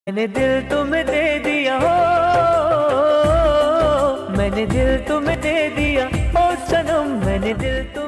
मैंने दिल तुम्हें दे दिया हो, मैंने दिल तुम्हें दे दिया ओ सनम, मैंने दिल